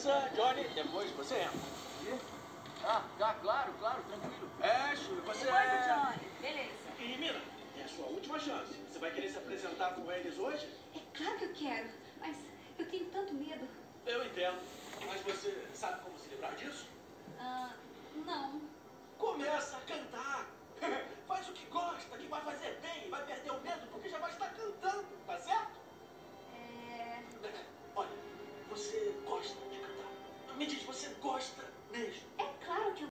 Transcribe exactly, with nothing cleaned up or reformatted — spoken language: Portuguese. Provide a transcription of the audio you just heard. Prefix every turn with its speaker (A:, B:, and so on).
A: Beleza, Johnny? Depois você entra.
B: E? Ah, tá, claro, claro, tranquilo.
A: É, Shuri, você
C: Depois
A: é...
C: do Johnny, beleza.
A: E, Mina, é a sua última chance. Você vai querer se apresentar com eles hoje?
C: É claro que eu quero, mas eu tenho tanto medo.
A: Eu entendo. Mas você sabe